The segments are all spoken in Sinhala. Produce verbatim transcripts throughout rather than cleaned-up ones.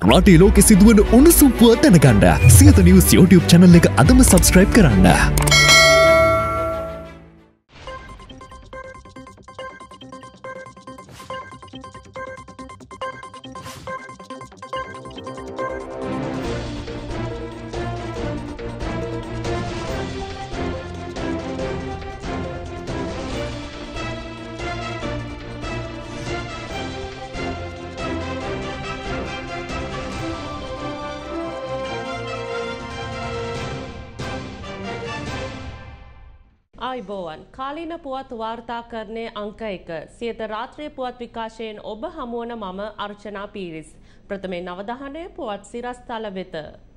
රටේ ලෝකෙ සිදුවන උණුසුම් පුවත් දැනගන්න සියත නිවුස් YouTube channel එක අදම subscribe කරන්න. ආයිබෝවන් කාලීන පුවත් වාර්තාකරණයේ අංක එක සියත රාත්‍රියේ පුවත් විකාශයෙන් ඔබ හමුවන මම අර්චනා පීරිස්. ප්‍රථමයෙන් අවධානය පුවත් සිරස්තල වෙත.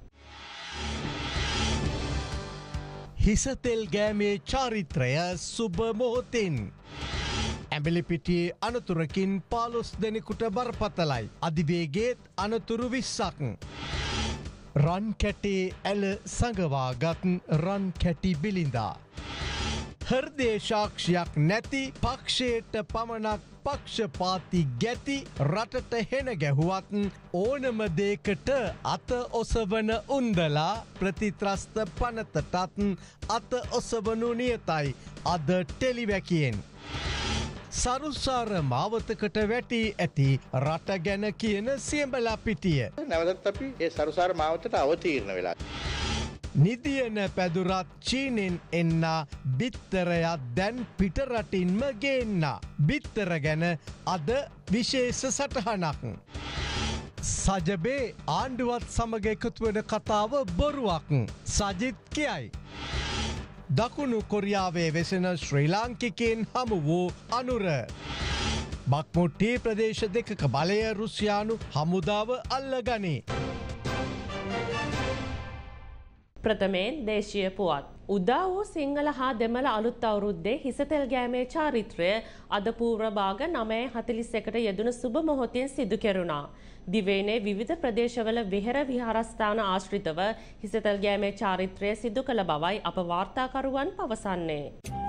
හිසතෙල් ගෑමේ චාරිත්‍රය සුබ මොහොතින් ඇඹිලිපිටියේ අනතුරකින් පහළොස් දෙනෙකුට බරපතලයි. අධිවේගයේත් අනතුරු විස්සක්. රන් කැටේ ඇල සඟවාගත් රන් කැටි බිලිඳා. හෘදේ සාක්ෂියක් නැති පක්ෂයට පමණක් පක්ෂපාති ගැති රටට හෙන ගැහුවත් ඕනම දෙයකට අත ඔසවන උන්දලා ප්‍රතිත්‍රස්ත පනතටත් අත ඔසවනු නියතයි අද ටෙලිවැකියෙන්. සරුසාර මාවතකට වැටී ඇති රට ගැන කියන සියඹලා පිටිය. නැවතත් අපි ඒ සරුසාර මාවතට අවතීර්ණ වෙලා. නිදියන පැදුරත් චීනෙන් එන්න බිත්තරයක් දැන් පිටරටින්ම ගේන්න. බිත්තර ගැන අද විශේෂ සටහනක්. සජබේ ආණ්ඩුවත් සමග එකතුවන කතාව බොරුවක්. සජිත් කියයි. දකුණු කොරියාවේ වෙසෙන ශ්‍රී ලාංකිකයන් හමු වූ අනුර. බක්මුට්ටි ප්‍රදේශ දෙකක බලය රුසියානු හමුදාව අල්ලගනී. ප්‍රථමයෙන් දේශීය පුවත්. උදා වූ සිංහල හා දෙමළ අලුත් අවුරුද්දේ හිසතෙල් ගෑමේ චාරිත්‍රය අද පූර්ව භාග නවය හතළිස් එකට යෙදුණු සුබ මොහොතින් සිදු කෙරුණා. දිවයිනේ විවිධ ප්‍රදේශවල විහෙර විහාරස්ථාන ආශ්‍රිතව හිසතෙල් ගෑමේ චාරිත්‍රය සිදු කළ බවයි අප වාර්තාකරුවන් පවසන්නේ.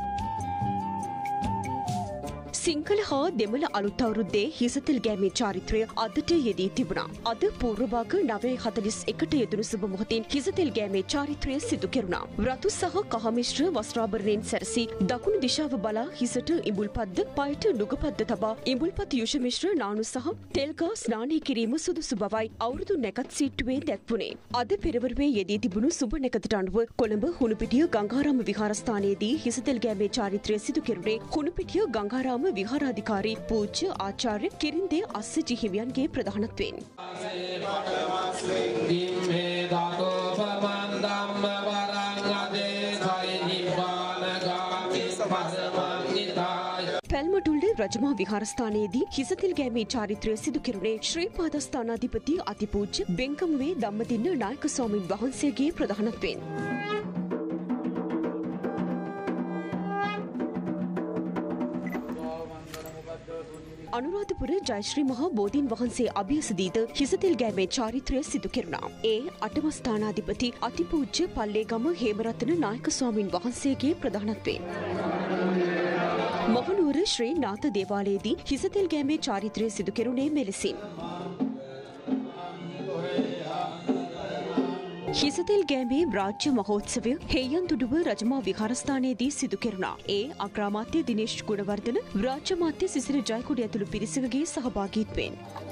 සිංහල හා දෙමළ අලුත් අවුරුද්දේ හිසතෙල් ගෑමේ චාරිත්‍රය අදට යෙදී තිබුණා. අද පූර්වභාග නවය හතළිස් එකට යෙදුණු සුබ මොහොතින් හිසතෙල් ගෑමේ චාරිත්‍රය සිදු කෙරුණා. රතු සහ කහ මිශ්‍ර වස්ත්‍රාභරණයෙන් සැරසී දකුණු දිශාව බලා හිසට ඉඹුල්පත්ද පයට නුගපත්ද තබා ඉඹුල්පත් යුෂ මිශ්‍ර නානු සහ තෙල් ගා ස්නානය කිරීම සුදුසු බවයි අවුරුදු නැකත් සීට්ටුවේ දැක්වුණේ. අද පෙරවරුවේ යෙදී තිබුණු සුබ නැකතට අනුව කොළඹ හුණුපිටිය ගංගාරාම විහාරස්ථානයේදී හිසතෙල් ගෑමේ චාරිත්‍රය සිදු කෙරුණේ හුණුපිටිය ගංගාරාම විහාරාධිකාරී පූජ්‍ය ආචාර්ය කිරින්දේ අස්සජි හිමියන්ගේ ප්‍රධානත්වයෙන්. පැල්මටුල්ල රජමහා විහාරස්ථානයේදී හිසතෙල් ගෑමේ චාරිත්‍රය සිදු කෙරුණේ ශ්‍රී පාදස්ථානාධිපති අතිපූජ්‍ය බෙංකමුවේ ධම්මදින්න නායක ස්වාමීන් වහන්සේගේ ප්‍රධානත්වයෙන්. අනුරාධපුර ජයශ්‍රී මහා බෝධීන් වහන්සේ අභියසදීද හිසතෙල් ගෑමේ චාරිත්‍රය සිදු කෙරුණා. ඒ අටම ස්ථානාධිපති අතිපූජ්‍ය පල්ලේගම හේමරත්න නායක ස්වාමීන් වහන්සේගේ ප්‍රධානත්වයෙන්. මහනුවර ශ්‍රී නාථ දේවාලයේදී හිසතෙල් ගෑමේ චාරිත්‍රය සිදු කෙරුණේ මෙලෙසින්. හිසතෙල් ගෑමේ රාජ්‍ය මහෝත්සවය හෙයන්තුඩුව රජමා විහාරස්ථානයේදී සිදු කෙරුණා. ඒ අග්‍රාමාත්‍ය දිනේෂ් ගුණවර්ධන රාජ්‍ය මාත්‍ය සිසිර ජයකොඩි ඇතුළු පිරිසකගේ සහභාගීත්වයෙන්.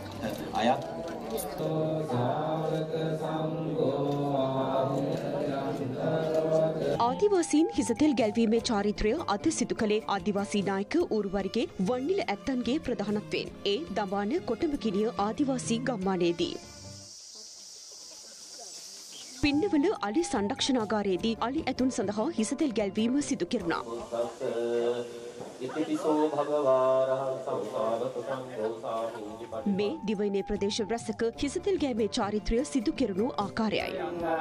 ආදිවාසීන් හිසතෙල් ගැල්වීමේ චාරිත්‍රය අද සිදු කළේ ආදිවාසී නායක ඌරුවරිගේ වන්නිල ඇත්තන්ගේ ප්‍රධානත්වයෙන්. ඒ දඹාන කොටඹකිනිය ආදිවාසී ගම්මානයේදී. පින්නවල අලි සංරක්ෂණාගාරයේදී අලි ඇතුන් සඳහා හිසතෙල් ගැල්වීම සිදු කෙරුණා. මේ දිවයිනේ ප්‍රදේශ රැසක හිසතෙල් ගෑමේ චාරිත්‍රය සිදු කෙරුණු ආකාරයයි.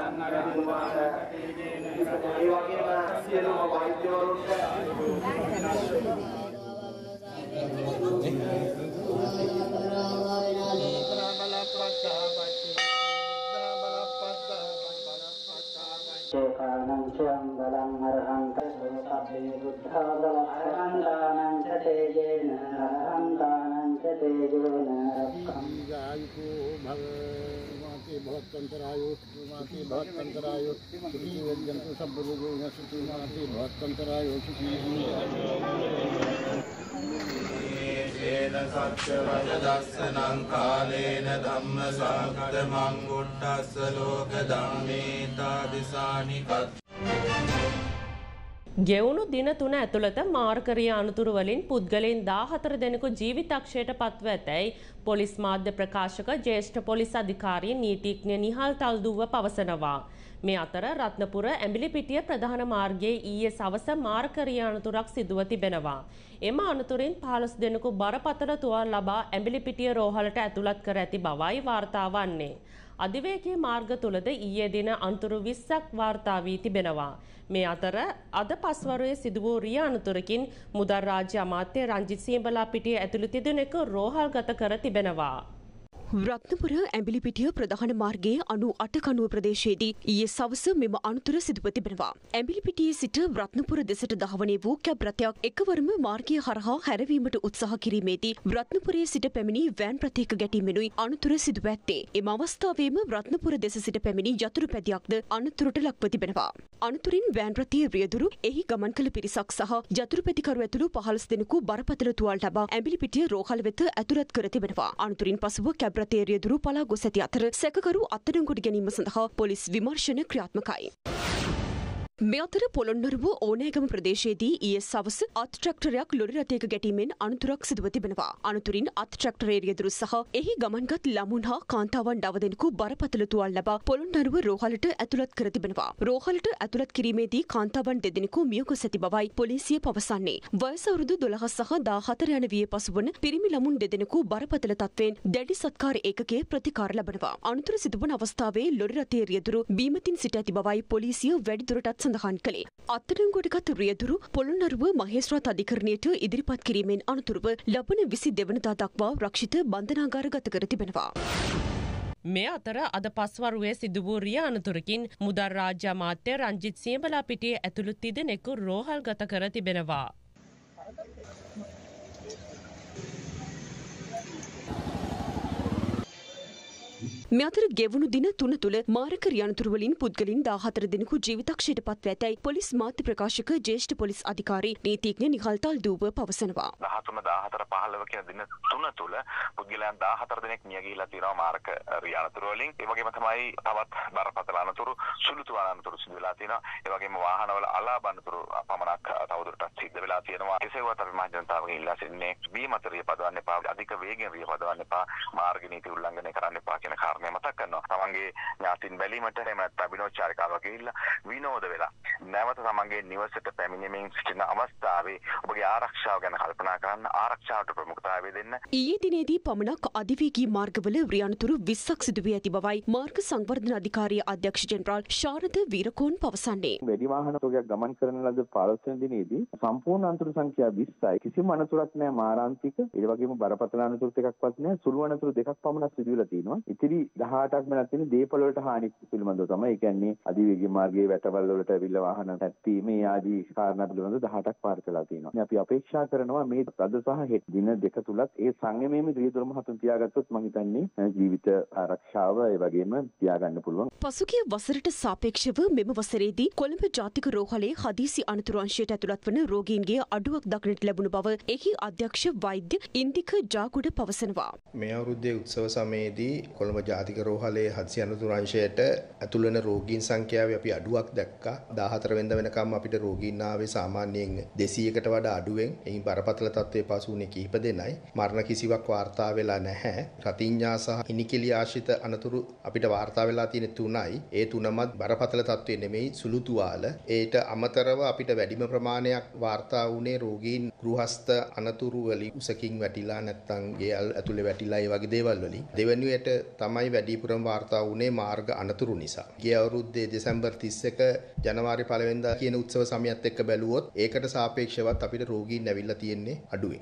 Chang balang arhang tasabbe buddha balang arhang danang chatejena arhang danang chatejena rakkam jayku bhava माते भवत्तंतरायो माते भवत्तंतरायो सुखी जंतु सब रोगो नशतु माते भवत्तंतरायो सुखी येन सत्य वजदस्सनं कालेन धम्म सागरमं गुट्टस्स लोक ධම්මේතා දිසානි කත් ගෙවුණු දින තුන ඇතුළත මාර්කරීය අනතුරු වලින් පුද්ගලයන් දාහතර දෙනෙකු ජීවිතක්ෂයට පත්ව ඇතැයි පොලිස් මාධ්‍ය ප්‍රකාශක ජ්‍යෙෂ්ඨ පොලිස් අධිකාරී නීතිඥ නිහල් තල්දුව පවසනවා. මේ අතර රත්නපුර ඇඹිලිපිටිය ප්‍රධාන මාර්ගයේ ඊයේ සවස මාර්කරීය අනතුරක් සිදුව තිබෙනවා. එම අනතුරින් පහළොස් දෙනෙකු බරපතල තුවාල ලබා ඇඹිලිපිටිය රෝහලට ඇතුළත් කර ඇති බවයි වාර්තා වන්නේ. අධිවේගී මාර්ග තුලද ඊයේ දින අනතුරු විස්සක් වාර්තා වී තිබෙනවා. මේ අතර අද පස්වරුවේ සිදු වූ රිය අනතුරකින් මුදල් රාජ්‍ය අමාත්‍ය රංජිත් සියඹලාපිටිය ඇතුළු තිදෙනෙකු රෝහල්ගත කර තිබෙනවා. රත්නපුර ඇඹිලිපිටිය ප්‍රධාන මාර්ගයේ අනු අට කණුව ප්‍රදේශයේදී ඊයේ සවස මෙම අනතුර සිදුව තිබෙනවා. ඇඹිලිපිටියේ සිට රත්නපුර දෙසට දහවනේ වූ කැබ් රථයක් එකවරම මාර්ගය හරහා හැරවීමට උත්සාහ කිරීමේදී රත්නපුරයේ සිට පැමිණි වෑන් රථයක ගැටීමෙනුයි අනතුර සිදුව ඇත්තේ. එම අවස්ථාවේම රත්නපුර දෙස සිට පැමිණි යතුරු පැදියක්ද අනතුරට ලක්ව තිබෙනවා. අනතුරින් වෑන් රථයේ රියදුරු එහි ගමන් කළ පිරිසක් සහ යතුරු පැදිකරු ඇතුළු පහළොස් දෙනෙකු බරපතල තුවාල ලබා ඇඹිලිපිටිය රෝහල වෙත ඇතුළත් කර තිබෙනවා. අනතුරින් පසුව කැබ් රථයේ රියදුරු පලා ගොස් ඇති අතර සැකකරු අත්අඩංගුවට ගැනීම සඳහා පොලිස් විමර්ශන ක්‍රියාත්මකයි. මේ අතර පොළොන්නරුව ඕනෑගම ප්‍රදේශයේදී ඊයේ සවස අත් ට්‍රැක්ටරයක් ලොරි රථයක ගැටීමෙන් අනතුරක් සිදුව තිබෙනවා. අනතුරින් අත් ට්‍රැක්ටරයේ රියදුරු සහ එහි ගමන්ගත් ළමුන් හා කාන්තාවන් නව දෙනෙකු බරපතල තුවාල ලබා පොළොන්නරුව රෝහලට ඇතුළත් කර තිබෙනවා. රෝහලට ඇතුළත් කිරීමේදී කාන්තාවන් දෙදෙනෙකු මිය ගොස් ඇති බවයි පොලිසිය පවසන්නේ. වයස අවුරුදු දොළහ සහ දාහතර යන වියේ පසුවන පිරිමි ළමුන් දෙදෙනෙකු බරපතල තත්වයෙන් දැඩි සත්කාර ඒකකයේ ප්‍රතිකාර ලබනවා. අනතුර සිදුවන අවස්ථාවේ ලොරි රථයේ රියදුරු බීමතින් සිට ඇති බවයි පොලිසිය වැඩිදුරටත් සඳහන් කළේ. අත්අඩංගුවටගත් රියදුරු පොළොන්නරුව මහේස්ත්‍රාත් අධිකරණයට ඉදිරිපත් කිරීමෙන් අනතුරුව ලබන විසි දෙවනදා දක්වා රක්ෂිත බන්ධනාගාරගත කර තිබෙනවා. මේ අතර අද පස්වරුවේ සිදු වූ රිය අනතුරකින් මුදල් රාජ්‍ය අමාත්‍ය රංජිත් සියඹලාපිටිය ඇතුළු තිදෙනෙකු රෝහල්ගත කර තිබෙනවා. මේ අතර ගෙවුණු දින තුන තුළ මාරක රිය අනතුරු වලින් පුද්ගලින් දාහතර දෙනෙකු ජීවිතක්ෂයට පත්ව ඇතැයි පොලිස් මාධ්‍ය ප්‍රකාශක ජ්‍යෙෂ්ඨ පොලිස් අධිකාරී නීතිඥ නිහල් තල්දුව පවසනවා. දහතුන දාහතර පහළව කියන දින තුන තුළ පුද්ගලයන් දාහතර දෙනෙක් මිය ගිහිලා තියෙනවා මාරක රිය අනතුරු වලින්. ඒ වගේම තමයි තවත් බරපතල අනතුරු සුළු තුවාල අනතුරු සිදු වෙලා තියෙනවා. ඒ වගේම වාහනවල අලාභ අනතුරු පමණක් තවදුරටත් සිද්ධ වෙලා තියෙනවා. කෙසේ වුවත් අපි මහ ජනතාවගෙන් ඉල්ලා සිටින්නේ බීමත රිය පදවන්න එපා, අධික වේගෙන් රිය පදවන්න එපා, මාර්ග නීති උල්ලංඝනය කරන්න එපා කියන කාරණා මතක් කරනවා. තමන්ගේ ඥාතින් බැලීමට එහෙම නැත්නම් විනෝදචාරිකාවක් ගිහිල්ලා විනෝද වෙලා නැවත තමන්ගේ නිවසට පැමිණීමෙන් සිටින අවස්ථාවේ ඔබගේ ආරක්ෂාව ගැන කල්පනා කරන්න, ආරක්ෂාවට ප්‍රමුඛතාවය දෙන්න. ඊයේ දිනේදී පමණක් අධිවේගී මාර්ගවල රිය අනතුරු විස්සක් සිදු වී ඇති බවයි මාර්ග සංවර්ධන අධිකාරිය අධ්‍යක්ෂ ජෙනරාල් ශාරද වීරකෝන් පවසන්නේ. වැඩි වාහන තෝගයක් ගමන් කරන ලද පහළොස් වෙනි දිනේදී සම්පූර්ණ අනතුරු සංඛ්‍යාව විස්සයි. කිසිම අනතුරක් නැහැ මාරාන්තික. ඒ වගේම බරපතල අනතුරු ටිකක්වත් නැහැ. සුළු අනතුරු දෙකක් පමණක් සිදු වෙලා තියෙනවා. ඉතිරි දහඅටක් වෙනත් තියෙන දේපල වලට හානි පිළිබඳව තමයි. ඒ කියන්නේ අධිවේගී මාර්ගයේ වැටවල් වලට ඇවිල්ලා වාහන තැත්වීම මේ ආදී කාරණා පිළිබඳව දහඅටක් පාර කළා තියෙනවා. අපි අපේක්ෂා කරනවා මේ අද සහ හෙට දින දෙක තුලත් ඒ සංයමයේම රියදුරු මහතුන් තියාගත්තොත් මම හිතන්නේ ජීවිත ආරක්ෂාව ඒ වගේම තියාගන්න පුළුවන්. පසුගිය වසරට සාපේක්ෂව මෙම වසරේදී කොළඹ ජාතික රෝහලේ හදිසි අනතුරු අංශයට ඇතුළත් වන රෝගීන්ගේ අඩුවක් දක්නට ලැබුණු බව එහි අධ්‍යක්ෂ වෛද්‍ය ඉන්දික ජාගුඩ පවසනවා. මේ අවුරුද්දේ උත්සව සමයේදී කොළඹ ජාතික රෝහලේ හදිසි අනතුරු අංශයට ඇතුළු වෙන රෝගීන් සංඛ්‍යාවේ අපි අඩුවක් දැක්කා. දාහතර වෙනිදා වෙනකම් අපිට රෝගීන් ආවේ සාමාන්‍යයෙන් දෙසීයකට වඩා අඩුවෙන්. එයින් බරපතල තත්ත්වයේ පසු වුණේ කිහිප දෙනයි. මරණ කිසිවක් වාර්තා වෙලා නැහැ. රතිඤ්ඤා සහ ඉනිකිලි ආශ්‍රිත අනතුරු අපිට වාර්තා වෙලා තියෙන තුනයි. ඒ තුනමත් බරපතල තත්ත්වයේ නෙමෙයි, සුළු තුවාල. ඒට අමතරව අපිට වැඩිම ප්‍රමාණයක් වාර්තා වුණේ රෝගීන් ගෘහස්ත අනතුරු වලින් උසකින් වැටිලා නැත්නම් ගෙයල් ඇතුලේ වැටිලා ඒ වගේ දේවල් වලින්. දෙවෙනියට තමයි වැඩිපුරම වාර්තා වුණේ මාර්ග අනතුරු නිසා. ගිය අවුරුද්දේ දෙසැම්බර් තිස් එක ජනවාරි පළවෙනිදා කියන උත්සව සමයත් එක්ක බැලුවොත් ඒකට සාපේක්ෂවත් අපිට රෝගීන් ඇවිල්ලා තියෙන්නේ අඩුවෙන්.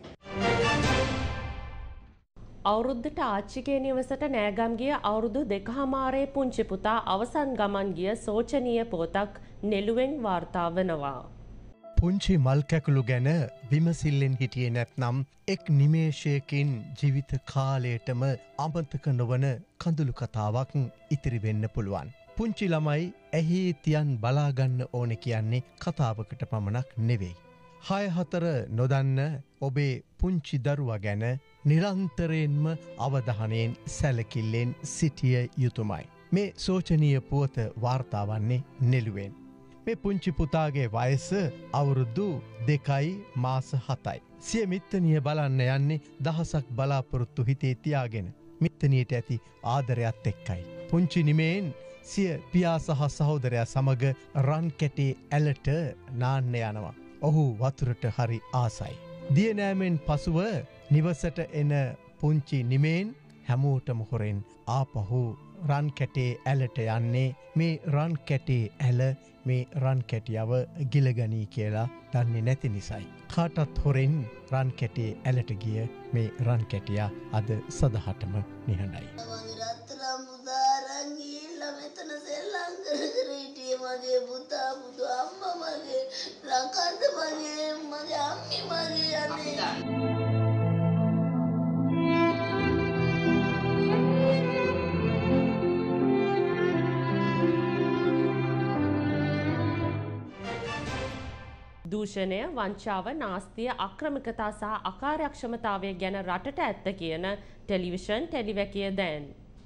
අවුරුද්දට ආච්චිගේ නිවසට නෑගම් ගිය අවුරුදු දෙකහමාරේ පුංචි පුතා අවසන් ගමන් ගිය සෝචනීය පුවතක් නෙළුවෙන් වාර්තා වෙනවා. පුංචි මල් කැකුළු ගැන විමසිල්ලෙන් හිටියේ නැත්නම් එක් නිමේෂයකින් ජීවිත කාලයටම අමතක නොවන කඳුළු කතාවක් ඉතිරි වෙන්න පුළුවන්. පුංචි ළමයි ඇහි තියන් බලාගන්න ඕන කියන්නේ කතාවකට පමණක් නෙවෙයි. හය හතර නොදන්න ඔබේ පුංචි දරුවා ගැන නිරන්තරයෙන්ම අවධානයෙන් සැලකිල්ලෙන් සිටිය යුතුමයි. මේ සෝචනීය පුවත වාර්තා වන්නේ නෙළුවෙන්. මේ පුංචි පුතාගේ වයස අවුරුදු දෙකයි මාස හතයි. සිය මිත්තනිය බලන්න යන්නේ දහසක් බලාපොරොත්තු හිතේ තියාගෙන. මිත්තනියට ඇති ආදරයත් එක්කයි. පුංචි නිමේන් සිය පියා සහ සහෝදරයා සමග රන් කැටේ ඇලට නාන්න යනවා. ඔහු වතුරට හරි ආසයි. දියනෑමෙන් පසුව නිවසට එන පුංචි නිමේන් හැමෝටම හොරෙන් ආපහු රන් කැටේ ඇලට යන්නේ මේ රන් කැටේ ඇල මේ රන් කැටියව ගිලගනී කියලා දන්නේ නැති නිසයි. කාටත් හොරෙන් රන් කැටේ ඇලට ගිය මේ රන් කැටියා අද සදහටම නිහඬයි. මගේ පුතා පුතු අම්මා මගේ ලංකාද මගේ මගේ අම්මි මගේ අනේ දූෂණය, වංචාව, නාස්තිය, අක්‍රමිකතා සහ අකාර්යක්ෂමතාවය ගැන රටට ඇත්ත කියන ටෙලිවිෂන් ටෙලිවැකිය දැන්.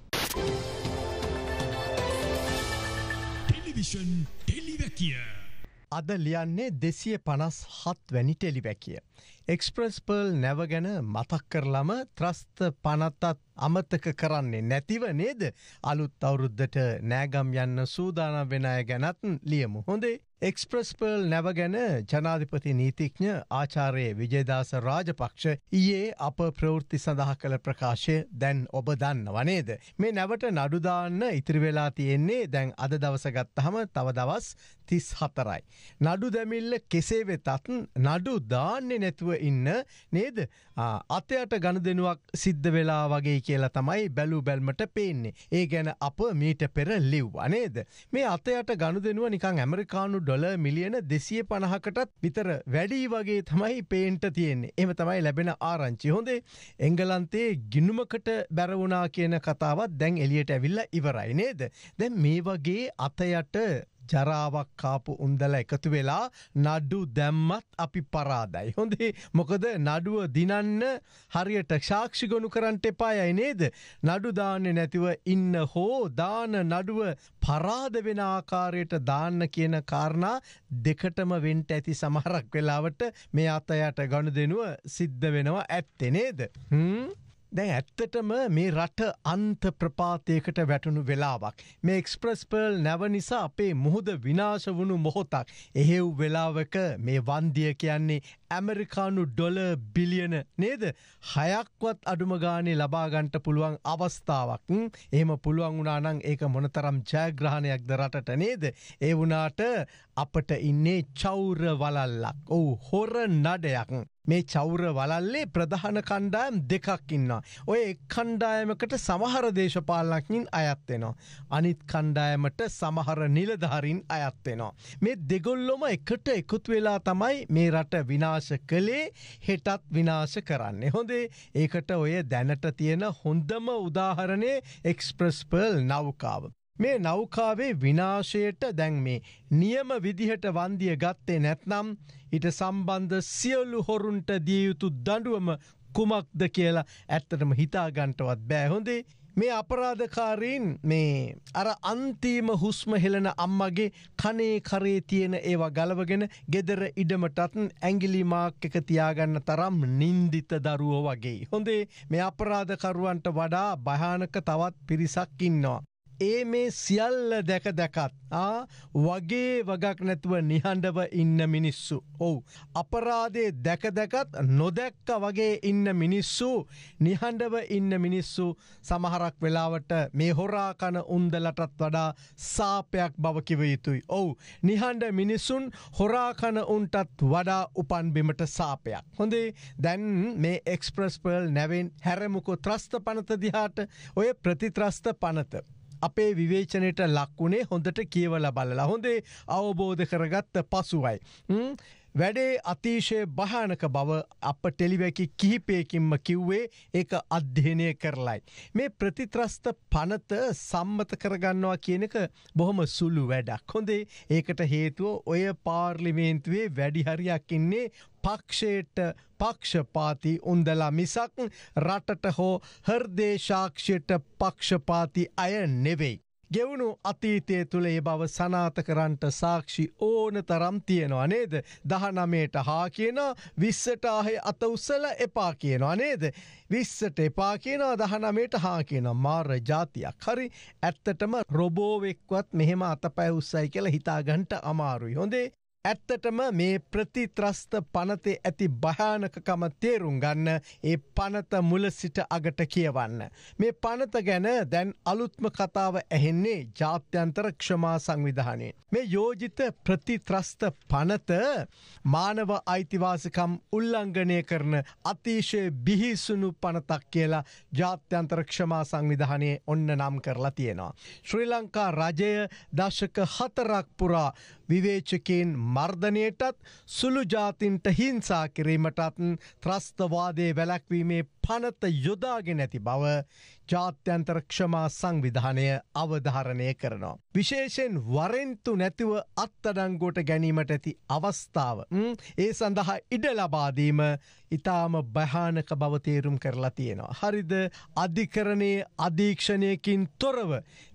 ටෙලිවිෂන් ටෙලිවැකිය අද ලියන්නේ දෙසිය පනස් හත් වැනි ටෙලිවැකිය. එක්ස්ප්‍රස් පර්ල් නැව ගැන මතක් කරලම ත්‍රස්ත පනතත් අමතක කරන්නේ නැතිව නේද? අලුත් අවුරුද්දට නෑගම් යන්න සූදානම් වෙන අය ගැනත් ලියමු. හොඳේ. එක්ස්ප්‍රස් පර්ල් නැව ගැන ජනාධිපති නීතිඥ ආචාර්ය විජේදාස රාජපක්ෂ ඊයේ අප ප්‍රවෘත්ති සඳහා කළ ප්‍රකාශය දැන් ඔබ දන්නව නේද? මේ නැවට නඩු දාන්න ඉතිරි වෙලා තියෙන්නේ දැන් අද දවස ගත්තහම තව දවස් තිස් හතරයි. නඩු දැමිල්ල කෙසේ වෙතත් නඩු දාන්නේ නැතුව ඉන්න නේද? අතයට ගනුදෙනුවක් සිද්ධ වෙලා වගේ කියලා තමයි බැලූ බැල්මට පේන්නේ. ඒ ගැන අප මීට පෙර ලිව්වා නේද? මේ අතයට ගනුදෙනුව නිකන් ඇමරිකානු ඩොලර් මිලියන දෙසිය පනහකටත් විතර වැඩි වගේ තමයි පේන්ට තියෙන්නේ. එහෙම තමයි ලැබෙන ආරංචි. හොඳේ. එංගලන්තයේ ගිණුමකට බැරවුණා කියන කතාවත් දැන් එළියට ඇවිල්ලා ඉවරයි නේද? දැන් මේ වගේ අතයට ජරාවක් කාපු උන්දල එකතු වෙලා නඩු දැම්මත් අපි පරාදයි. හොඳේ. මොකද නඩුව දිනන්න හරියට සාක්ෂි ගොනු කරන්නට එපායයි නේද? නඩු දාන්නේ නැතිව ඉන්න හෝ දාන නඩුව පරාද වෙන ආකාරයට දාන්න කියන කාරණා දෙකටම වෙන්න ඇති සමහරක් වෙලාවට මේ අතයට ගනුදෙනුව සිද්ධ වෙනවා ඇත්තේ නේද? හ්ම් දැන් ඇත්තටම මේ රට අන්ත ප්‍රපාතයකට වැටුණු වෙලාවක්. මේ එක්ස්ප්‍රස් පර්ල් නැව නිසා අපේ මුහුද විනාශ වුණු මොහොතක්. එහෙව් වෙලාවක මේ වන්දිය කියන්නේ ඇමරිකානු ඩොලර් බිලියන නේද? හයක්වත් අඩුම ගානේ ලබා ගන්නට පුළුවන් අවස්ථාවක්. එහෙම පුළුවන් වුණා නම් ඒක මොනතරම් ජයග්‍රහණයක්ද රටට නේද? ඒ වුණාට අපට ඉන්නේ චෞර වලල්ලක්. ඔව් හොර නඩයක්. මේ චෞර වලල්ලේ ප්‍රධාන කණ්ඩායම් දෙකක් ඉන්නවා. ඔය එක් කණ්ඩායමකට සමහර දේශපාලනඥයින් අයත් වෙනවා. අනිත් කණ්ඩායමට සමහර නිලධාරීන් අයත් වෙනවා. මේ දෙගොල්ලොම එකට එකතු වෙලා තමයි මේ රට විනාශ කළේ, හෙටත් විනාශ කරන්නේ. හොඳේ. ඒකට ඔය දැනට තියෙන හොඳම උදාහරණේ එක්ස්ප්‍රස් පර්ල් නෞකාව. මේ නෞකාවේ විනාශයට දැන් මේ නියම විදිහට වන්දිය ගත්තේ නැත්නම් ඊට සම්බන්ධ සියලු හොරුන්ට දිය යුතු දඬුවම කුමක්ද කියලා ඇත්තටම හිතා ගන්නටවත් බෑ. හොඳේ. මේ අපරාධකාරීන් මේ අර අන්තිම හුස්ම හෙලන අම්මගේ කනේ කරේ තියෙන ඒවා ගලවගෙන ගෙදර ඉඩමටත් ඇඟිලි මාක් එක තියාගන්න තරම් නින්දිත දරුවෝ වගේ. හොඳේ. මේ අපරාධකරුවන්ට වඩා භයානක තවත් පිරිසක් ඉන්නවා. ඒ මේ සියල්ල දැක දැකත් ආ වගේ වගක් නැතුව නිහඬව ඉන්න මිනිස්සු. ඔව්. අපරාධේ දැක දැකත් නොදැක්ක වගේ ඉන්න මිනිස්සු, නිහඬව ඉන්න මිනිස්සු සමහරක් වෙලාවට මේ හොරා කන උන්දලටත් වඩා සාපයක් බව කිව යුතුයි. ඔව්. නිහඬ මිනිසුන් හොරා කන උන්ටත් වඩා උපන් බිමට සාපයක්. හොඳේ. දැන් මේ එක්ස්ප්‍රස් පර්ල් නැවෙන් හැරමුකෝ ත්‍රස්ත පනත දිහාට. ඔය ප්‍රතිත්‍රස්ත පනත අපේ විවේචනයට ලක්ුණේ හොඳට කියවලා බලලා හොඳේ අවබෝධ කරගත්ත පසුවයි. වැඩේ අතිශය භයානක බව අප ටෙලිවැකි කිහිපයකින්ම කිව්වේ ඒක අධ්‍යයනය කරලයි. මේ ප්‍රතිත්‍රස්ත පනත සම්මත කරගන්නවා කියන එක බොහොම සුළු වැඩක්. හොඳේ ඒකට හේතුව ඔය පාර්ලිමේන්තුවේ වැඩිහරියක් ඉන්නේ පක්ෂයට පක්ෂපාති උන්දලා මිසක් රටට හෝ හර්දේශාක්ෂයට පක්ෂපාති අය නෙවෙයි. ගෙවුණු අතීතය තුළ ඒ බව සනාත කරන්ට සාක්ෂි ඕන තරම් තියෙනවා නේද? දහනමයට හා කියන විස්සට ආහේ අත උස්සල එපා කියනවා නේද? විස්සට එපා කියනවා දහනමයට හා කියන මාර ජාතියක්. හරි ඇත්තටම රොබෝවෙක්වත් මෙහෙම අතපය උස්සයි කියලා හිතාගන්ට අමාරුයි. හොඳේ ඇත්තටම මේ ප්‍රතිත්‍රස්ත පනතේ ඇති භයානකකම තේරුම් ගන්න ඒ පනත මුල සිට අගට කියවන්න. මේ පනත ගැන දැන් අලුත්ම කතාව ඇහෙන්නේ ජාත්‍යන්තර ක්ෂමා සංවිධානයෙන්. මේ යෝජිත ප්‍රතිත්‍රස්ත පනත මානව අයිතිවාසිකම් උල්ලංඝනය කරන අතිශය බිහිසුණු පනතක් කියලා ජාත්‍යන්තර ක්ෂමා සංවිධානයේ ඔන්න නම් කරලා තියෙනවා. ශ්‍රී ලංකා රජය දශක හතරක් පුරා විවේචකයන් මර්ධනයටත් සුළු ජාතින්ට හිංසා කිරීමටත් ත්‍රස්තවාදය වැළැක්වීමේ පනත යොදාගෙන ඇති බව ජාත්‍යන්තර ක්ෂමා සංවිධානය අවධාරණය කරනවා. විශේෂයෙන් වරෙන්තු නැතිව අත්අඩංගුවට ගැනීමට ඇති අවස්ථාව ඒ සඳහා ඉඩ ලබාදීම ඉතාම භයානක බව තේරුම් කරලා තියෙනවා. හරිද? අධිකරණයේ අධීක්ෂණයකින් තොරව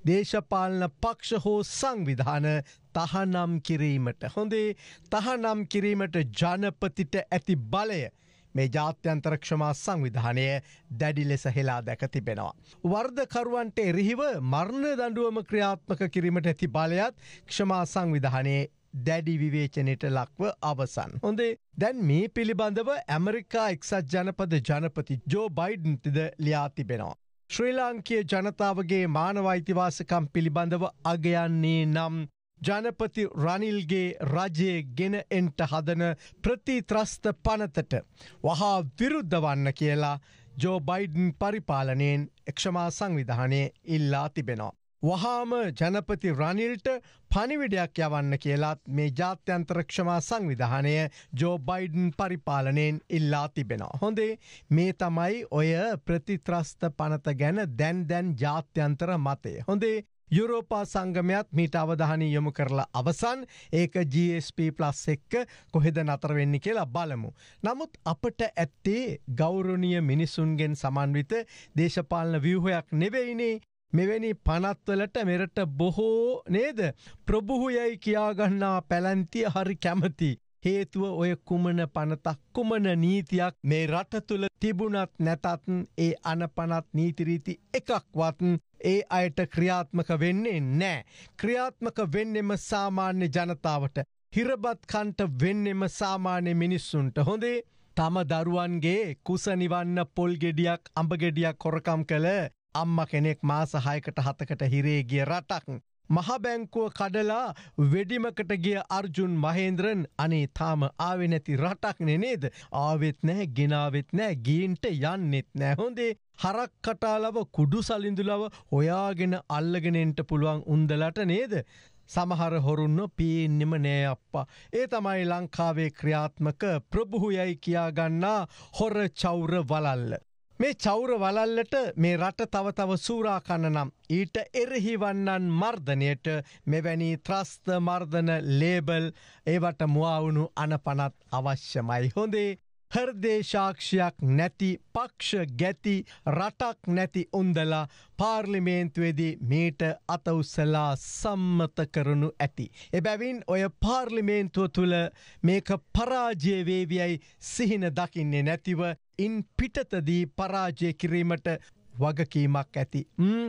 දේශපාලන පක්ෂ හෝ සංවිධාන තහනම් කිරීමට හොඳේ තහනම් කිරීමට ජනපතිට ඇති බලය මේ ජාත්‍යන්තර ක්ෂමා සංවිධානය දැඩි ලෙස හෙලා දැක තිබෙනවා. වර්ධකරුවන්ට එරෙහිව මරණ දඬුවම ක්‍රියාත්මක කිරීමට ඇති බලයත් ක්ෂමා සංවිධානයේ දැඩි විවේචනයට ලක්ව අවසන්. හොඳේ දැන් මේ පිළිබඳව ඇමරිකා එක්සත් ජනපද ජනපති ජෝ බයිඩන්ටද ලියා තිබෙනවා. ශ්‍රී ලාංකීය ජනතාවගේ මානව අයිතිවාසිකම් පිළිබඳව අගයන්නේ නම් ජනපති රනිල්ගේ රජයේ ගෙන එන්ට හදන ප්‍රතිත්‍රස්ත පනතට වහා විරුද්ධ වන්න කියලා ජෝ බයිඩන් පරිපාලනයෙන් ක්ෂමා සංවිධානය ඉල්ලා තිබෙනවා. වහාම ජනපති රනිල්ට පණිවිඩයක් යවන්න කියලාත් මේ ජාත්‍යන්තර ක්ෂමා සංවිධානය ජෝ බයිඩන් පරිපාලනයෙන් ඉල්ලා තිබෙනවා. හොඳේ මේ තමයි ඔය ප්‍රතිත්‍රස්ත පනත ගැන දැන් දැන් ජාත්‍යන්තර මතය. හොඳේ යුරෝපා සංගමයත් මීට අවධානය යොමු කරලා අවසන්. ඒක ජී එස් පී ප්ලස් එක්ක කොහෙද නතර වෙන්නේ කියලා බලමු. නමුත් අපට ඇත්තේ ගෞරවනීය මිනිසුන්ගෙන් සමන්විත දේශපාලන ව්‍යුහයක් නෙවෙයිනේ. මෙවැනි පනත්වලට මෙරට බොහෝ නේද ප්‍රභූයයි කියාගන්නා පැලැන්තිය හරි කැමති. හේතුව ඔය කුමන පනතක් කුමන නීතියක් මේ රට තුළ තිබුණත් නැතත් ඒ අනපනත් නීතිරීති එකක්වත් ඒ අයට ක්‍රියාත්මක වෙන්නේ නෑ. ක්‍රියාත්මක වෙන්නෙම සාමාන්‍ය ජනතාවට. හිරබත් කන්ට වෙන්නෙම සාමාන්‍ය මිනිස්සුන්ට. හොඳේ තම දරුවන්ගේ කුස නිවන්න පොල් ගෙඩියක් අඹ ගෙඩියක් හොරකම් කළ අම්ම කෙනෙක් මාස හයකට හතකට හිරේ ගිය රටක්. මහබැංකුව කඩලා වෙඩිමකට ගිය අර්ජුන් මහේන්ද්‍රන් අනේ තාම ආවෙ නැති රටක් නේද? ආවෙත් නැහැ, ගෙනාවෙත් නැහැ, ගීන්ට යන්නෙත් නැහැ. හොඳේ හරක් කටාලව කුඩු සලිඳුලව හොයාගෙන අල්ලගෙන එන්න පුළුවන් උන්දලට නේද? සමහර හොරුන්න පේන්නෙම නෑ අප්පා. ඒ තමයි ලංකාවේ ක්‍රියාත්මක ප්‍රභූයයි කියාගන්නා හොර චෞර වලල්ල. මේ චෞර වලල්ලට මේ රට තව තව සූරා කන්න නම් ඊට එරෙහිවන්නන් මර්ධනයට මෙවැනි ත්‍රස්ත මර්ධන ලේබල් ඒවට මුවාවුණු අනපනත් අවශ්‍යමයි. හොඳේ හර්දේශාක්ෂයක් නැති පක්ෂ ගැති රටක් නැති උන්දලා පාර්ලිමේන්තුවේදී මීට අත උස්සලා සම්මත කරනු ඇති. එබැවින් ඔය පාර්ලිමේන්තුව තුළ මේක පරාජය වේවියයි සිහින දකින්නේ නැතිව ඉන් පිටතදී පරාජය කිරීමට වගකීමක් ඇති.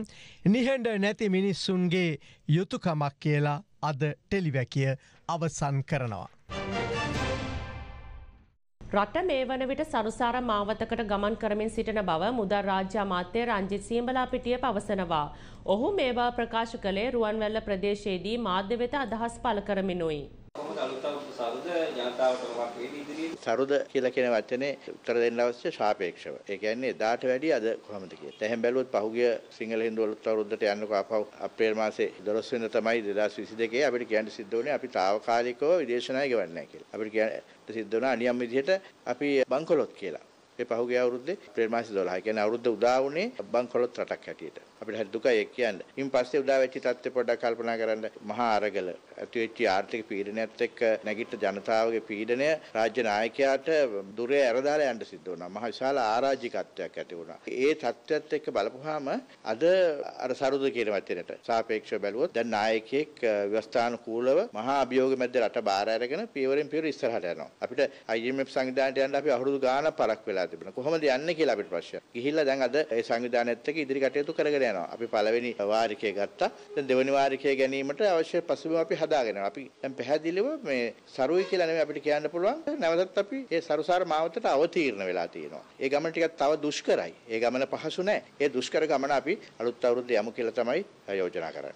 නිහඬ නැති මිනිස්සුන්ගේ යුතුකමක් කියලා අද ටෙලිවැකිය අවසන් කරනවා. රට මේ වන විට සරුසාර මාවතකට ගමන් කරමින් සිටින බව මුදල් රාජ්‍ය අමාත්‍ය රංජිත් සියඹලාපිටිය පවසනවා. ඔහු මේවා ප්‍රකාශ කළේ රුවන්වැල්ල ප්‍රදේශයේදී මාධ්‍ය වෙත අදහස් පළ කරමිනුයි. කොහොමද අලුත් අවුරුදු සරුද ජනතාවට මොකක් වේද ඉදිරියේ? සරුද කියලා කියන වචනේ උත්තර දෙන්න අවශ්‍ය සාපේක්ෂව. ඒ කියන්නේ එදාට වැඩිය අද කොහොමද කියලා. දැන් බැලුවොත් පහුගිය සිංහල හින්දු අවුරුද්දට යන්නකෝ ආපහු අප්‍රේල් මාසේ දොළොස් වෙනිදා තමයි දෙදාස් විසි දෙකේ අපිට කියන්න සිද්ධ වුණේ අපි తాවකාලිකව විදේශ ණය ගෙවන්නේ නැහැ කියලා. අපිට කියන්න සිද්ධ වුණා අනියම් විදිහට අපි බංකොලොත් කියලා. ඒ පහුගිය අවුරුද්දේ අප්‍රේල් මාසේ දොළහ. ඒ කියන්නේ අවුරුද්ද උදා වුණේ බංකොලොත් රටක් හැටියට. අපිට හරි දුකයි ඒක කියන්නේ. ඉන් පස්සේ උදා වෙච්ච තත්ත්වය පොඩ්ඩක් කල්පනා කරන්න. මහා අරගල ඇති වෙච්ච ආර්ථික පීඩනයත් එක්ක නැගිට ජනතාවගේ පීඩනය රාජ්‍ය නායකයාට දුරේ ඇරදාලා යන්න සිද්ධ වුණා. මහ විශාල ආරාජිකත්වයක් ඇති වුණා. ඒ තත්ත්වයත් එක්ක බලපුවාම අද අර සරුද කියන වචනෙට සාපේක්ෂව බැලුවොත් දැන් නායකයෙක් ව්‍යවස්ථානුකූලව මහා අභියෝග මැද රට බාර අරගෙන පියවරෙන් පියවර ඉස්සරහට යනවා. අපිට I M F සංවිධානයට යන්න අපි අවුරුදු ගාණක් පරක් වෙලා තිබුණා. කොහොමද යන්නේ කියලා අපිට ප්‍රශ්නයක්. ගිහිල්ලා දැන් අද ඒ සංවිධානයත් එක්ක ඉදිරි කටයුතු කරගෙන යනවා. අපි පළවෙනි වාරිකය ගත්තා. දැන් දෙවෙනි වාරිකය ගැනීමට අවශ්‍ය පසුබිම අපි හදාගෙන යනවා. අපි දැන් පැහැදිලිව මේ සරුයි කියලා නෙමෙයි අපිට කියන්න පුළුවන්. නැවතත් අපි ඒ සරුසාර මාවතට අවතීර්ණ වෙලා තියෙනවා. ඒ ගමන ටිකක් තව දුෂ්කරයි. ඒ ගමන පහසු නැහැ. ඒ දුෂ්කර ගමන අපි අලුත් අවුරුද්දේ යමු කියලා තමයි යෝජනා කරන්නේ.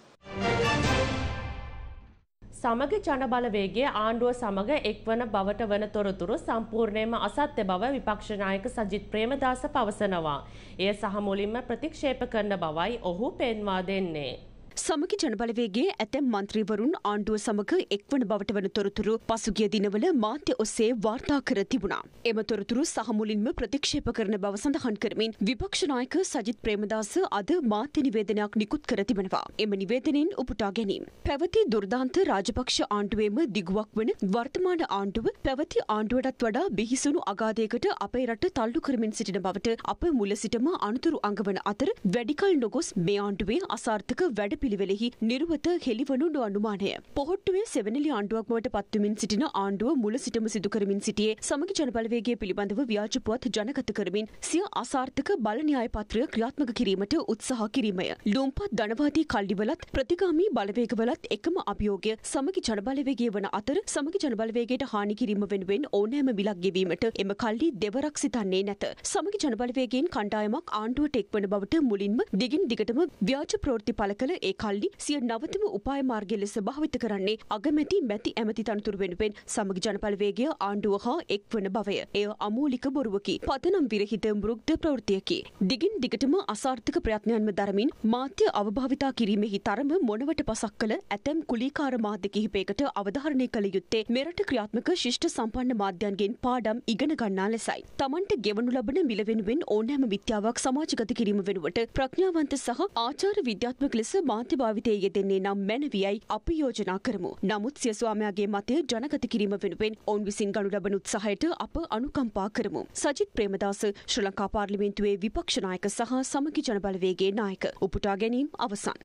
සමග ජන බලවේගයේ ආණ්ඩුව සමග එක්වන බවට වන තොරතුරු සම්පූර්ණයෙන්ම අසත්‍ය බව විපක්ෂ නායක සජිත් ප්‍රේමදාස පවසනවා. එය සහ මුලින්ම ප්‍රතික්ෂේප කරන බවයි ඔහු පෙන්වා දෙන්නේ. සමගි ජනබලවේගයේ ඇතැම් මන්ත්‍රීවරුන් ආණ්ඩුව සමග එක්වන බවට වන තොරතුරු පසුගිය දිනවල මාධ්‍ය ඔස්සේ වාර්තා කර තිබුණා. එම තොරතුරු සහ මුලින්ම ප්‍රතික්ෂේප කරන බව සඳහන් කරමින් විපක්ෂ නායක සජිත් ප්‍රේමදාස අද මාධ්‍ය නිවේදනයක් නිකුත් කර තිබෙනවා. එම නිවේදනයෙන් උපුටා ගැනීම. පැවති දුර්දාන්ත රාජපක්ෂ ආණ්ඩුවේම දිගුවක් වන වර්තමාන ආණ්ඩුව පැවති ආණ්ඩුවටත් වඩා බිහිසුණු අගාධයකට අපේ රට තල්ලු කරමින් සිටින බවට අප මුල සිටම අනුතුරු අඟවන අතර වැඩිකල් නොගොස් මේ ආණ්ඩුවේ අසාර්ථක වැඩ පිළිවෙලෙහි නිර්වත හෙළිවනු නොඅනුමානය. පොහොට්ටුවේ සෙවනැලි ආණ්ඩුවක් බවට පත්වමින් සිටින ආණ්ඩුව මුල සිටම සිදු කරමින් සිටියේ සමගි ජනබලවේගය පිළිබඳව ව්‍යාජ පුවත් ජනගත කරමින් සිය අසාර්ථක බල න්‍යාය පත්‍රය ක්‍රියාත්මක කිරීමට උත්සාහ කිරීමය. ලුම්පත් ධනවාදී කල්ලිවලත් ප්‍රතිගාමී බලවේගවලත් එකම අභියෝගය සමගි ජනබලවේගය වන අතර සමගි ජනබලවේගයට හානි කිරීම වෙනුවෙන් ඕනෑම විලක් ගෙවීමට එම කල්ලි දෙවරක් සිතන්නේ නැත. සමගි ජනබලවේගයෙන් කණ්ඩායමක් ආණ්ඩුවට එක්වන බවට මුලින්ම දිගින් දිගටම ව්‍යාජ ප්‍රවෘත්ති පළ කළ ඒ කල්ලි සිය නවතම උපාය මාර්ගය ලෙස භාවිත කරන්නේ අගමැති මැති ඇමති තනතුරු වෙනුවෙන් සමගි ජනබලවේගය ආණ්ඩුව හා එක්වන බවය. එය අමූලික බොරුවකි. පදනම් විරහිත මෘග්ධ ප්‍රවෘත්තියකි. දිගින් දිගටම අසාර්ථක ප්‍රයත්නයන්ම දරමින් මාධ්‍ය අවභාවිතා කිරීමෙහි තරම මොනවට පසක් කළ ඇතැම් කුලීකාර මාධ්‍ය කිහිපයකට අවධාරණය කළ යුත්තේ මෙරට ක්‍රියාත්මක ශිෂ්ට සම්පන්න මාධ්‍යයන්ගෙන් පාඩම් ඉගෙන ගන්නා ලෙසයි. තමන්ට ගෙවනු ලබන මිල වෙනුවෙන් ඕනෑම මිත්‍යාවක් සමාජගත කිරීම වෙනුවට ප්‍රඥාවන්ත සහ ආචාර විද්‍යාත්මක ලෙස මාධ්‍ය භාවිතය යෙදෙන්නේ නම් මැනවියයි අපි යෝජනා කරමු. නමුත් සිය ස්වාමයාගේ මතය ජනගත කිරීම වෙනුවෙන් ඔවුන් විසින් ගනු ලබන උත්සාහයට අප අනුකම්පා කරමු. සජිත් ප්‍රේමදාස ශ්‍රී ලංකා පාර්ලිමේන්තුවේ විපක්ෂ නායක සහ සමගි ජනබලවේගයේ නායක. උපුටා ගැනීම අවසන්.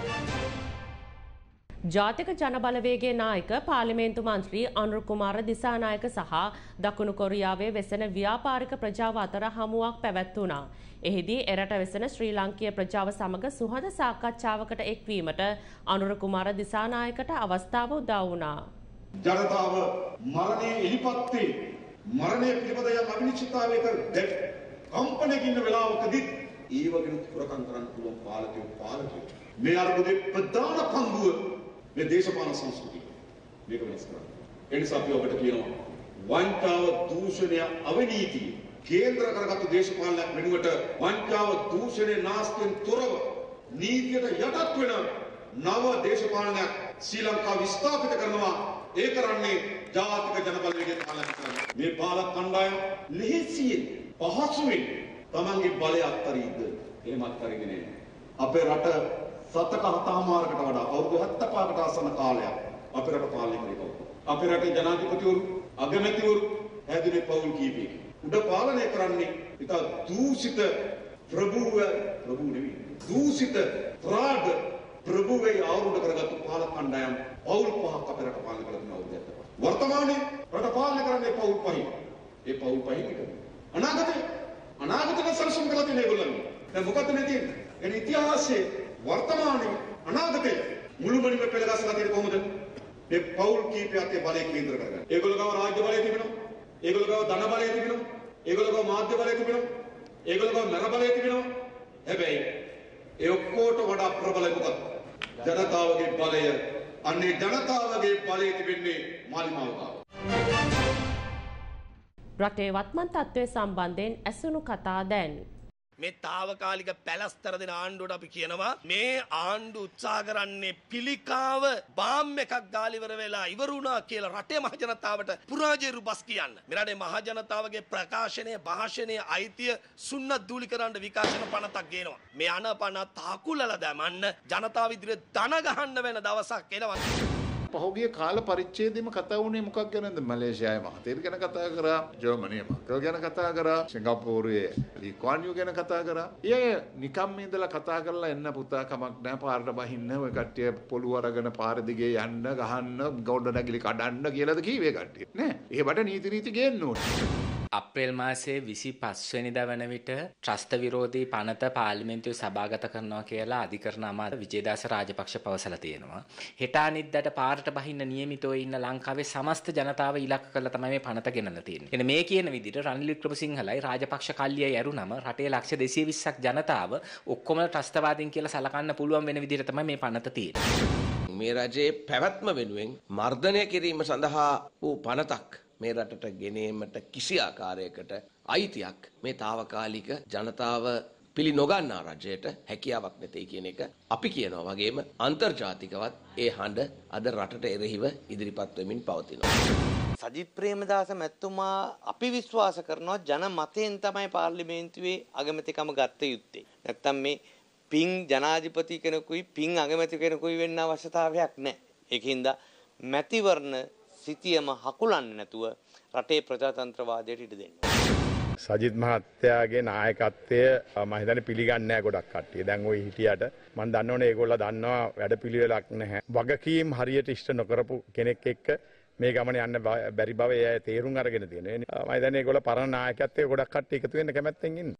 ජාතික ජනබලවේගයේ නායක පාර්ලිමේන්තු මන්ත්‍රී අනුර කුමාර දිසානායක සහ දකුණු කොරියාවේ වෙසෙන ව්‍යාපාරික ප්‍රජාව අතර හමුවක් පැවැත්වුණා. එහිදී එරට වෙසෙන ශ්‍රී ලාංකීය ප්‍රජාව සමග සුහද සාකච්ඡාවකට එක්වීමට අනුර කුමාර දිසානායකට අවස්ථාව උදා වුණා. ජනතාව මරණය එලිපත්තේ මරණය පිළිබඳ යම් අවිනිශ්චිතතාවයක දැක් කම්පනයක ඉන්න වෙලාවකදී ඒ වගේ උත්තරකම් කරන්න පුළුවන් පාලකයෝ පාලකයෝ මේ අර්බුදේ ප්‍රධාන පංගුව මේ දේශපාලන සංස්කෘතිය මේක වෙනස් කරන්න. ඒ නිසා අපි ඔබට කියනවා වංචාව දූෂණය අවිනීතිය කේන්ද්‍ර කරගත්තු දේශපාලනයක් වෙනුවට වංචාව දූෂණය නාස්තියෙන් තොරව නීතියට යටත් වෙන නව දේශපාලනයක් ශ්‍රී ලංකාව විස්ථාපිත කරනවා. ඒ කරන්නේ ජාතික ජනබලවේගයේ පාලනය කරනවා. මේ පාලක කණ්ඩායම ලෙහෙසියෙන් පහසුවෙන් තමන්ගේ බලය අත්තරීද? එහෙම අත්තරින්නේ නෑ. අපේ රට සතක හතමාරකට වඩා අවුරුදු හතපහකට ආසන්න කාලයක් අපේ රට පාලනය කරේ කවුද? අපේ රටේ ජනාධිපතිවරු, අගමැතිවරු හැදුනේ පවුල් කීපයකින්. උඩ පාලනය කරන්නේ ඉතා දූෂිත ප්‍රභූව ප්‍රභූ නෙවෙයි. දූෂිත ත්‍රාඩ ප්‍රභූවේ ආවුරුඩ කරගත්තු පාලක කණ්ඩායම් පවුල් පහක් අපේ රට පාලනය කරන අවුරුද්දක්. වර්තමානයේ රට පාලනය කරන්නේ පවුල් පහින්. ඒ පවුල් පහින් එක. අනාගතේ අනාගතේ සලසුම් කළා තියෙන ඒගොල්ලන්. දැන් මොකද මේ තියෙන්නේ? එනි ඉතිහාසයේ වර්තමානයේ අනාගතේ මුළුමනින්ම පෙළගස්සලා තියෙන්නේ කොහොමද? මේ පවුල් කීපයක් ඒ බලය කේන්ද්‍ර කරගන්න. ඒගොල්ලෝ ගාව රාජ්‍ය බලය තිබෙනවා. ඒගොල්ලෝ ගාව ධන බලය තිබෙනවා. ඒගොල්ලෝ ගාව මාධ්‍ය බලය තිබෙනවා. ඒගොල්ලෝ ගාව නර බලය තිබෙනවා. හැබැයි ඒ ඔක්කොට වඩා ප්‍රබල මොකක්ද? ජනතාවගේ බලය. අන්නේ ජනතාවගේ බලය තිබෙන්නේ මාලිමාව ගාව. රටේ වත්මන් තත්ත්වය සම්බන්ධයෙන් ඇසුණු කතා දැන්. මේ తాවකාලික පැලස්තර දෙන ආණ්ඩුවට අපි කියනවා මේ ආණ්ඩු උත්සාහ කරන්නේ පිළිකාව බාම් එකක් ගාලා ඉවර වෙලා ඉවරුණා කියලා රටේ මහ ජනතාවට පුරාජේරු බස් කියන්න. මේ රටේ මහ ජනතාවගේ ප්‍රකාශනයේ භාෂණයේ අයිතිය සුන්නත් දූලි කරන්න විකාශන පනතක් ගේනවා. මේ අනපන තාකුලලා දැමන්න ජනතාව ඉදිරියේ දන ගහන්න වෙන දවසක් එනවා. පහුගිය කාල පරිච්ඡේදෙම කතා වුණේ මොකක් ගැනද? මලේසියාවේ මහතේර ගැන කතා කරා, ජර්මනියේ මර්කල් ගැන කතා කරා, සිංගප්පූරුවේ ලී කුවන් යූ ගැන කතා කරා. ඊයේ නිකම් ඉඳලා කතා කරලා එන්න පුතා කමක් නැහැ පාරට බහින්න ඔය කට්ටිය පොළු අරගෙන පාර දිගේ යන්න ගහන්න ගොඩ නැගිලි කඩන්න කියලාද කීවේ කට්ටිය නෑ. ඒවට නීති රීති ගේන්න ඕනේ. අප්‍රේල් මාසයේ විසිපස් වෙනිදා වන විට ත්‍රස්ත විරෝධී පනත පාර්ලිමේන්තුවේ සභාගත කරනවා කියලා අධිකරණ අමාත්‍ය විජේදාස රාජපක්ෂ පවසලා තියෙනවා. හෙට අනිද්දාට පාරට බහින්න නියමිතව ඉන්න ලංකාවේ සමස්ත ජනතාව ඉලක්ක කරලා තමයි මේ පනත ගෙනල්ලා තියෙන්නේ. එනේ මේ කියන විදිහට රනිල් වික්‍රමසිංහලයි රාජපක්ෂ කල්ලියයි ඇරුණම රටේ ලක්ෂ දෙසිය විස්සක් ජනතාව ඔක්කොම ත්‍රස්තවාදීන් කියලා සලකන්න පුළුවන් වෙන විදිහට තමයි මේ පනත තියෙන්නේ. මේ රජයේ පැවැත්ම වෙනුවෙන් මර්ධනය කිරීම සඳහා වූ පනතක් මේ රටට ගෙනීමට කිසි ආකාරයකට අයිතියක් මේ తాවකාලික ජනතාව පිළි නොගන්නා රජයට හැකියාවක් නැtei කියන එක අපි කියනවා. වගේම අන්තර්ජාතිකවත් ඒ හඬ අද රටට එරෙහිව ඉදිරිපත් වෙමින් පවතිනවා. සජිත් ප්‍රේමදාස මැතිතුමා අපි විශ්වාස කරනවා ජන මතයෙන් තමයි පාර්ලිමේන්තුවේ අගමැතිකම ගත්ත යුත්තේ. නැත්තම් මේ පින් ජනාධිපති කෙනෙකුයි පින් අගමැති කෙනෙකුයි වෙන්න අවශ්‍යතාවයක් නැහැ. ඒකින්ද මැතිවරණ සිටියම හකුලන්නේ නැතුව රටේ ප්‍රජාතන්ත්‍රවාදයට ඉඩ දෙන්න. සජිත් මහත්තයාගේ නායකත්වය මම හිතන්නේ පිළිගන්නේ නැහැ ගොඩක් කට්ටිය. දැන් ওই හිටියට මම දන්නවනේ ඒගොල්ලෝ දන්නවා වැඩපිළිවෙලක් නැහැ. වගකීම් හරියට ඉෂ්ට නොකරපු කෙනෙක් එක්ක මේ ගමන යන්න බැරි බව එයා තේරුම් අරගෙන තියෙනවා. මම හිතන්නේ ඒගොල්ලෝ පරණ නායකත්වයේ ගොඩක් කට්ටිය එකතු වෙන්න කැමැත්තෙන් ඉන්නේ.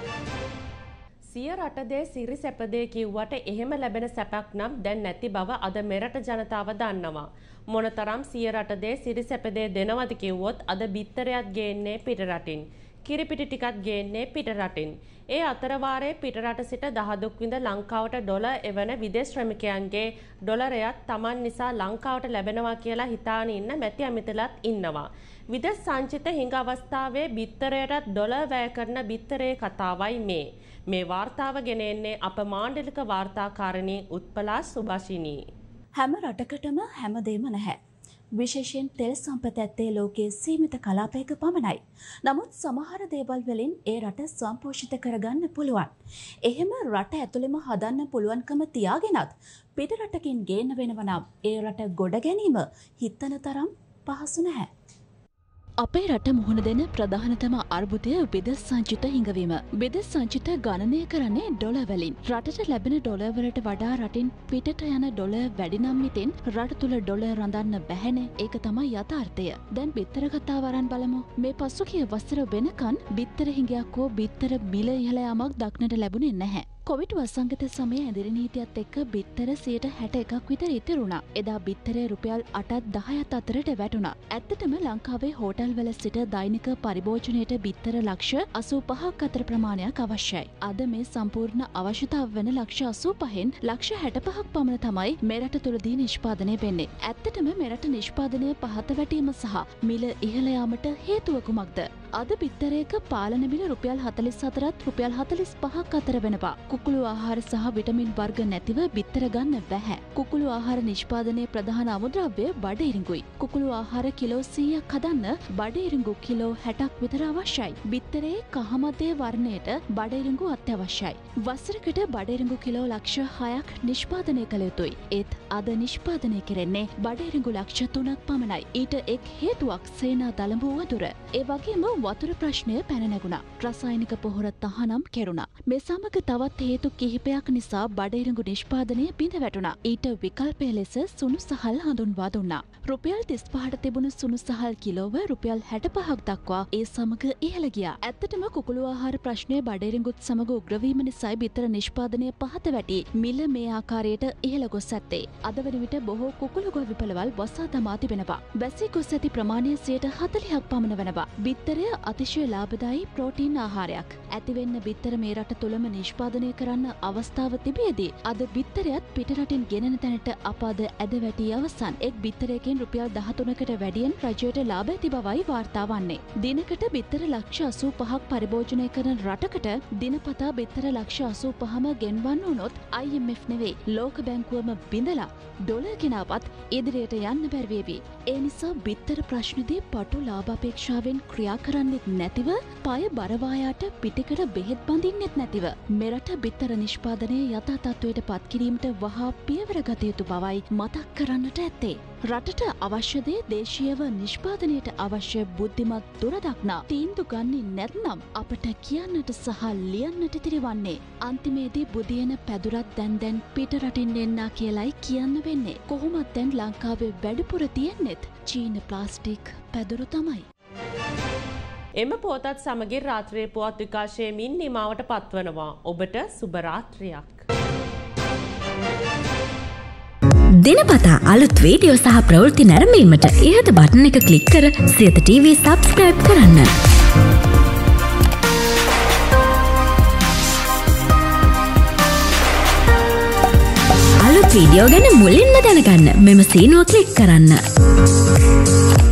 සිය රටදේ සිරි සැපදේ කිව්වට එහෙම ලැබෙන සැපක් නම් දැන් නැති බව අද මෙරට ජනතාව දන්නවා. මොනතරම් සිය රටදේ සිරි සැපදේ දෙනවද කිව්වොත් අද බිත්තරයක් ගේන්නේ පිට රටින්. කිරිපිටි ටිකක් ගේන්නේ පිට රටින්. ඒ අතර වාරයේ පිට රට සිට දහදුක් විඳ ලංකාවට ඩොලර් එවන විදේශ ශ්‍රමිකයන්ගේ ඩොලරයක් Taman නිසා ලංකාවට ලැබෙනවා කියලා හිතාන ඉන්න මැති අමිතලත් ඉන්නවා. විදේශ සංචිත හිඟ අවස්ථාවේ බිත්තරයටත් ඩොලර් වැය කරන බිත්තරේ කතාවයි මේ. මේ වාර්තාව ගෙන එන්නේ අප මාණ්ඩලික වාර්තාකාරණී උත්පලා සුභාෂිනී. හැම රටකටම හැමදේම නැහැ. විශේෂයෙන් තෙල් සම්පත ඇත්තේ ලෝකයේ සීමිත කලාපයක පමණයි. නමුත් සමහර දේවල් වලින් ඒ රට සම්පෝෂිත කරගන්න පුළුවන්. එහෙම රට ඇතුළෙම හදන්න පුළුවන්කම තියාගෙනත් පිට රටකින් ගේන්න වෙනවා නම් ඒ රට ගොඩ ගැනීම හිතන තරම් පහසු නැහැ. අපේ රට මුහුණ දෙන ප්‍රධානතම අර්බුදය විදේශ සංචිත හිඟවීම. විදේශ සංචිත ගණනය කරන්නේ ඩොලර් වලින්. රටට ලැබෙන ඩොලර් වලට වඩා රටින් පිටට යන ඩොලර් වැඩි නම් ඉතින් රට තුල ඩොලර් රඳන්න බැහැනේ. ඒක තමයි යථාර්ථය. දැන් බිත්තර කතාව අරන් බලමු. මේ පසුගිය වසර වෙනකන් බිත්තර හිඟයක් හෝ බිත්තර මිල ඉහළ යාමක් දක්නට ලැබුණේ නැහැ. කොවිඩ් වසංගත සමයේ ඇඳිරි නීතියත් එක්ක බිත්තර සියයට හැට එකක් විතර ඉතිරුණා. එදා බිත්තරේ රුපියල් අටත් දහයත් අතරට වැටුණා. ඇත්තටම ලංකාවේ හෝටල් වල සිට දෛනික පරිභෝජනයට බිත්තර ලක්ෂ අසූ පහක් අතර ප්‍රමාණයක් අවශ්‍යයි. අද මේ සම්පූර්ණ අවශ්‍යතාව වෙන ලක්ෂ අසූ පහෙන් ලක්ෂ හැට පහක් පමණ තමයි මෙරට තුලදී නිෂ්පාදනය වෙන්නේ. ඇත්තටම මෙරට නිෂ්පාදනය පහත වැටීම සහ මිල ඉහළ යාමට හේතුව කුමක්ද? අද බිත්තරයක පාලන මිල රුපියල් හතළිස් හතරත් රුපියල් හතළිස් පහක් අතර වෙනවා. කුකුළු ආහාර සහ විටමින් වර්ග නැතිව බිත්තර ගන්න බැහැ. කුකුළු ආහාර නිෂ්පාදනයේ ප්‍රධාන අමුද්‍රව්‍ය බඩ ඉරිඟුයි. කුකුළු ආහාර කිලෝ සීයක් හදන්න බඩ ඉරිඟු කිලෝ හැටක් විතර අවශ්‍යයි. බිත්තරේ කහමදේ වර්ණයට බඩ ඉරිඟු අත්‍යවශ්‍යයි. වසරකට බඩ ඉරිඟු කිලෝ ලක්ෂ හයක් නිෂ්පාදනය කළ යුතුයි. ඒත් අද නිෂ්පාදනය කෙරෙන්නේ බඩ ඉරිඟු ලක්ෂ තුනක් පමණයි. ඊට එක් හේතුවක් සේනා දළඹු වතුර. ඒ වගේම වතුර ප්‍රශ්නය පැන නැගුණා. රසායනික පොහොර තහනම් කෙරුණා. මේ සමග තවත් හේතු කිහිපයක් නිසා බඩ ඉරිඟු නිෂ්පාදනය බිඳ වැටුණා. ඊට විකල්පය ලෙස සුණු සහල් හඳුන්වා දුන්නා. රුපියල් තිස් පහට තිබුණු සුණු සහල් කිලෝව රුපියල් හැට පහක් දක්වා ඒ සමග ඉහළ ගියා. ඇත්තටම කුකුළු ආහාර ප්‍රශ්නය බඩ ඉරිඟුත් සමග උග්‍රවීම නිසායි බිත්තර නිෂ්පාදනය පහත වැටි මිල මේ ආකාරයට ඉහළ ගොස් ඇත්තේ. අද වන විට බොහෝ කුකුළු ගොවිපළවල් වසා දමා තිබෙනවා. වැසී ගොස් ඇති ප්‍රමාණය සියයට හතළිහක් පමණ වෙනවා. බිත්තරය බිත්තරය අතිශය ලාභදායී ප්‍රෝටීන් ආහාරයක්. ඇතිවෙන්න බිත්තර මේ රට තුළම නිෂ්පාදනය කරන්න අවස්ථාව තිබියදී අද බිත්තරයත් පිටරටින් ගෙනෙන තැනට අප අද ඇද වැටී අවසන්. එක් බිත්තරයකින් රුපියල් දහතුනකට වැඩියෙන් රජයට ලාභ ඇති බවයි වාර්තා වන්නේ. දිනකට බිත්තර ලක්ෂ අසූ පහක් පරිභෝජනය කරන රටකට දිනපතා බිත්තර ලක්ෂ අසූ පහම ගෙන්වන්න වුණොත් I M F නෙවෙයි ලෝක බැංකුවම බිඳලා ඩොලර් ගෙනාවත් ඉදිරියට යන්න බැරි වේවි. ඒ නිසා බිත්තර ප්‍රශ්නදී පටු ලාභ අපේක්ෂාවෙන් ක්‍රියා කරන්නෙත් නැතිව පය බරවායාට පිටිකට බෙහෙත් බඳින්නෙත් නැතිව මෙරට බිත්තර නිෂ්පාදනය යථා තත්ත්වයට පත් කිරීමට වහා පියවර ගත යුතු බවයි මතක් කරන්නට ඇත්තේ. රටට අවශ්‍ය දේ දේශීයව නිෂ්පාදනයට අවශ්‍ය බුද්ධිමත් දුරදක්නා තීන්දුව ගන්නේ නැත්නම් අපට කියන්නට සහ ලියන්නට ඉතිරිවන්නේ අන්තිමේදී බුදියන පැදුරක් දැන් දැන් පිට රටින් එන්නා කියලයි කියන්න වෙන්නේ. කොහොමත් දැන් ලංකාවේ වැඩිපුර තියෙන්නෙත් චීන ප්ලාස්ටික් පැදුරු තමයි. එම පුවතත් සමගින් රාත්‍රියේ පුවත් විකාශයමින් නිමාවට පත්වනවා. ඔබට සුබ රාත්‍රියක්. දිනපතා අලුත් වීඩියෝ සහ ප්‍රවෘත්ති නැරඹීමට ඉහත බටන් එක ක්ලික් කර සියත ටීවී සබ්ස්ක්‍රයිබ් කරන්න. අලුත් වීඩියෝ ගැන මුලින්ම දැනගන්න මෙම සීනුව ක්ලික් කරන්න.